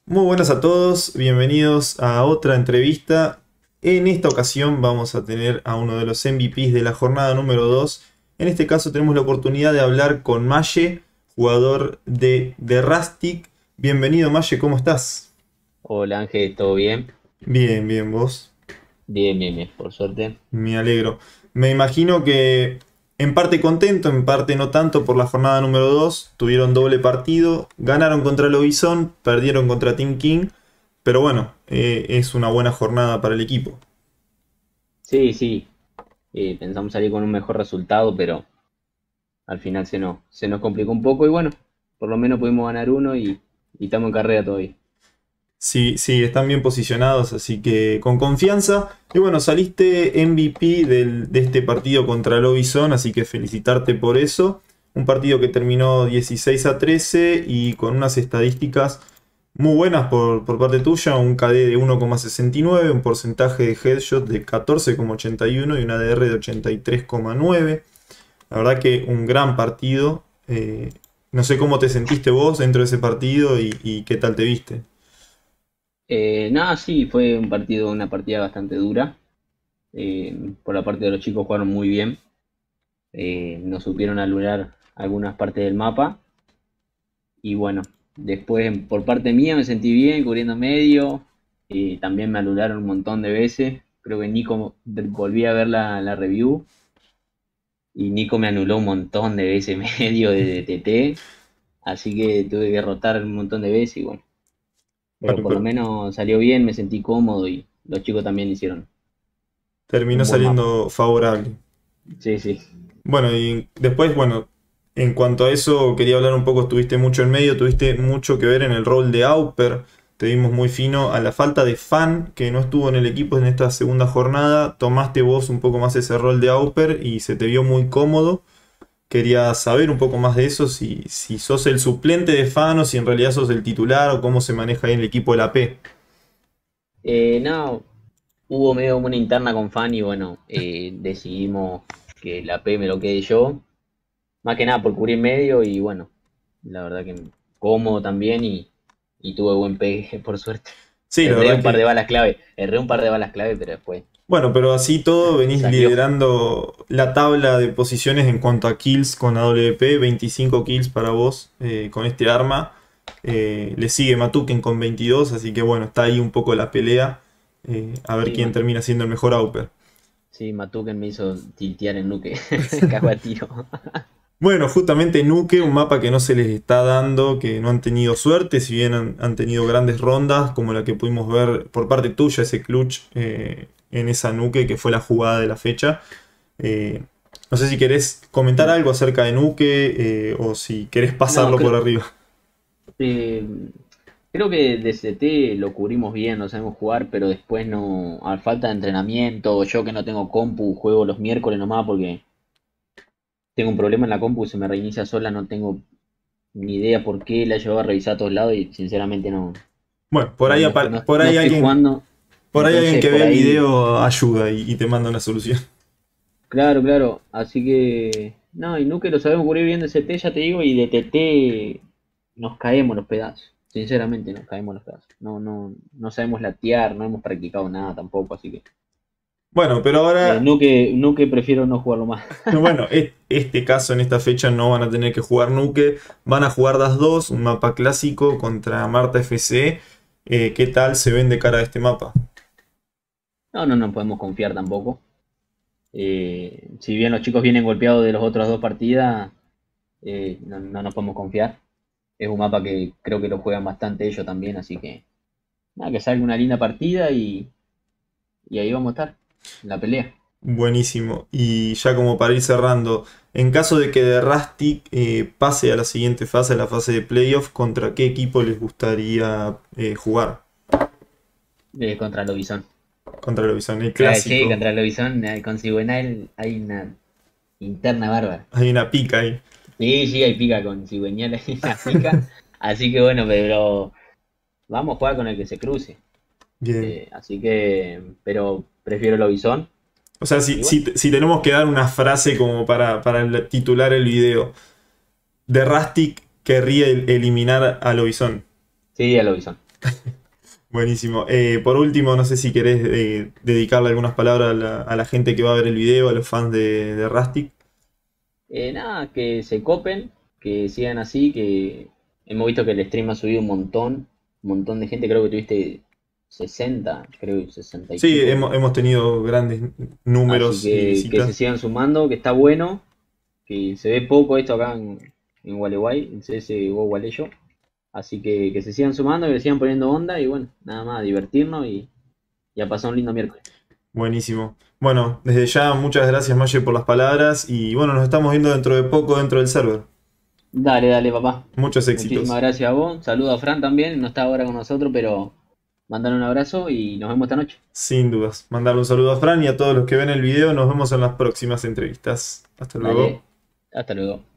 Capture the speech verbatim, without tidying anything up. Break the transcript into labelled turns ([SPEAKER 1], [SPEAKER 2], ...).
[SPEAKER 1] Muy buenas a todos, bienvenidos a otra entrevista. En esta ocasión vamos a tener a uno de los M V Ps de la jornada número dos. En este caso tenemos la oportunidad de hablar con Maye, jugador de The Rustic. Bienvenido Maye, ¿cómo estás?
[SPEAKER 2] Hola Ángel, ¿todo bien?
[SPEAKER 1] Bien, bien, vos.
[SPEAKER 2] Bien, bien, bien, por suerte.
[SPEAKER 1] Me alegro. Me imagino que en parte contento, en parte no tanto por la jornada número dos. Tuvieron doble partido, ganaron contra Lobizón, perdieron contra Team King. Pero bueno, eh, es una buena jornada para el equipo.
[SPEAKER 2] Sí, sí, eh, pensamos salir con un mejor resultado, pero al final se nos, se nos complicó un poco y bueno, por lo menos pudimos ganar uno y, y estamos en carrera todavía.
[SPEAKER 1] Sí, sí, están bien posicionados, así que con confianza. Y bueno, saliste M V P del- de este partido contra Lobizón, así que felicitarte por eso. Un partido que terminó dieciséis a trece y con unas estadísticas muy buenas por, por parte tuya. Un K D de uno coma sesenta y nueve, un porcentaje de headshot de catorce coma ochenta y uno y una A D R de ochenta y tres coma nueve. La verdad que un gran partido. Eh, no sé cómo te sentiste vos dentro de ese partido y, y qué tal te viste.
[SPEAKER 2] Eh, nada, sí, fue un partido, una partida bastante dura. Eh, por la parte de los chicos jugaron muy bien. Eh, nos supieron alurar algunas partes del mapa. Y bueno, después por parte mía me sentí bien cubriendo medio. Y también me anularon un montón de veces. Creo que Nico, volví a ver la, la review. Y Nico me anuló un montón de veces medio de T T. Así que tuve que rotar un montón de veces y bueno. Pero
[SPEAKER 1] Bueno,
[SPEAKER 2] por lo
[SPEAKER 1] pero
[SPEAKER 2] menos salió bien, me sentí cómodo y los chicos también hicieron
[SPEAKER 1] terminó
[SPEAKER 2] un buen mapa.
[SPEAKER 1] saliendo favorable.
[SPEAKER 2] Sí, sí.
[SPEAKER 1] Bueno, y después, bueno, en cuanto a eso, quería hablar un poco, estuviste mucho en medio, tuviste mucho que ver en el rol de Auper, te vimos muy fino a la falta de fan que no estuvo en el equipo en esta segunda jornada, tomaste vos un poco más ese rol de Auper y se te vio muy cómodo. Quería saber un poco más de eso, si, si sos el suplente de fan o si en realidad sos el titular o cómo se maneja ahí en el equipo de la P.
[SPEAKER 2] Eh, no, hubo medio una interna con Fan y bueno, eh, decidimos que la P me lo quede yo. Más que nada por cubrir medio y bueno, la verdad que cómodo también y, y tuve buen pegue por suerte.
[SPEAKER 1] Sí, la
[SPEAKER 2] Erré
[SPEAKER 1] verdad
[SPEAKER 2] un par de
[SPEAKER 1] que
[SPEAKER 2] balas clave, erré un par de balas clave, pero después
[SPEAKER 1] bueno, pero así todo venís
[SPEAKER 2] salió.
[SPEAKER 1] liderando la tabla de posiciones en cuanto a kills con A W P, veinticinco kills para vos eh, con este arma. Eh, le sigue Matuken con veintidós, así que bueno, está ahí un poco la pelea. Eh, a ver
[SPEAKER 2] Sí,
[SPEAKER 1] quién
[SPEAKER 2] Ma-
[SPEAKER 1] termina siendo el mejor Auper.
[SPEAKER 2] sí, Matuken me hizo tiltear en Nuke, cago a tiro.
[SPEAKER 1] Bueno, justamente Nuke, un mapa que no se les está dando, que no han tenido suerte, si bien han, han tenido grandes rondas, como la que pudimos ver por parte tuya, ese clutch eh, en esa Nuke, que fue la jugada de la fecha. Eh, no sé si querés comentar algo acerca de Nuke eh, o si querés
[SPEAKER 2] No,
[SPEAKER 1] pasarlo por
[SPEAKER 2] creo,
[SPEAKER 1] arriba.
[SPEAKER 2] eh, creo que D C T lo cubrimos bien, lo sabemos jugar, pero después no, a falta de entrenamiento, yo que no tengo compu, juego los miércoles nomás porque tengo un problema en la compu, se me reinicia sola, no tengo ni idea por qué, la llevo a revisar a todos lados y sinceramente no,
[SPEAKER 1] Bueno, por
[SPEAKER 2] no,
[SPEAKER 1] ahí,
[SPEAKER 2] no, no,
[SPEAKER 1] apa- por
[SPEAKER 2] no
[SPEAKER 1] ahí
[SPEAKER 2] estoy
[SPEAKER 1] alguien,
[SPEAKER 2] jugando,
[SPEAKER 1] por ahí alguien
[SPEAKER 2] entonces
[SPEAKER 1] que
[SPEAKER 2] por
[SPEAKER 1] ve el
[SPEAKER 2] ahí,
[SPEAKER 1] video ayuda y, y te manda una solución.
[SPEAKER 2] claro, claro, así que, no, y Nuke lo sabemos cubrir bien de C T, ya te digo, y de T T nos caemos los pedazos, sinceramente nos caemos los pedazos, no, no, no sabemos latear, no hemos practicado nada tampoco, así que,
[SPEAKER 1] Bueno, pero
[SPEAKER 2] eh,
[SPEAKER 1] ahora,
[SPEAKER 2] Nuke, Nuke prefiero no jugarlo más.
[SPEAKER 1] bueno, es- este caso en esta fecha no van a tener que jugar Nuke, van a jugar Das dos, un mapa clásico contra Marta F C. Eh, ¿qué tal se ven de cara a este mapa?
[SPEAKER 2] No, no nos podemos confiar tampoco. Eh, si bien los chicos vienen golpeados de las otras dos partidas, eh, no, no nos podemos confiar. Es un mapa que creo que lo juegan bastante ellos también, así que nada, que salga una linda partida y, y ahí vamos a estar, en la pelea.
[SPEAKER 1] Buenísimo. Y ya como para ir cerrando, en caso de que The Rustic eh, pase a la siguiente fase, a la fase de playoff, ¿contra qué equipo les gustaría eh, jugar?
[SPEAKER 2] Eh, contra Lobizón.
[SPEAKER 1] Contra el Bison, el
[SPEAKER 2] Eh, sí,
[SPEAKER 1] clásico.
[SPEAKER 2] contra Lobizón, eh, con Cigüeñal hay una interna bárbara.
[SPEAKER 1] Hay una pica ahí.
[SPEAKER 2] Sí, sí, hay pica con Cigüeñal, hay una pica. Así que bueno, pero vamos a jugar con el que se cruce.
[SPEAKER 1] Bien.
[SPEAKER 2] Eh, así que, pero prefiero Lobizón.
[SPEAKER 1] O sea,
[SPEAKER 2] Y
[SPEAKER 1] si,
[SPEAKER 2] bueno,
[SPEAKER 1] si, si tenemos que dar una frase como para, para el- titular el video, The Rustic querría el- eliminar a Lobizón.
[SPEAKER 2] sí, a Lobizón.
[SPEAKER 1] Buenísimo. Eh, por último, no sé si querés eh, dedicarle algunas palabras a la, a la gente que va a ver el video, a los fans de, de Rustic.
[SPEAKER 2] Eh, nada, que se copen, que sigan así, que hemos visto que el stream ha subido un montón, un montón de gente, creo que tuviste sesenta, creo, sesenta y
[SPEAKER 1] Sí,
[SPEAKER 2] pico.
[SPEAKER 1] hemos, hemos tenido grandes
[SPEAKER 2] Así
[SPEAKER 1] números y
[SPEAKER 2] que, que se
[SPEAKER 1] visitas.
[SPEAKER 2] sigan sumando, que está bueno, que se ve poco esto acá en, en Gualeguay, en C S G O Gualeyo. Así que que se sigan sumando, que le sigan poniendo onda y bueno, nada más, a divertirnos y, y a pasar un lindo miércoles.
[SPEAKER 1] Buenísimo. Bueno, desde ya muchas gracias Maye por las palabras y bueno, nos estamos viendo dentro de poco dentro del server.
[SPEAKER 2] Dale, dale, papá.
[SPEAKER 1] Muchos
[SPEAKER 2] Muchísimas
[SPEAKER 1] éxitos.
[SPEAKER 2] gracias a vos. Saludo a Fran también, no está ahora con nosotros, pero mandale un abrazo y nos vemos esta noche.
[SPEAKER 1] Sin dudas. Mandarle un saludo a Fran y a todos los que ven el video. Nos vemos en las próximas entrevistas. Hasta luego.
[SPEAKER 2] Dale, hasta luego.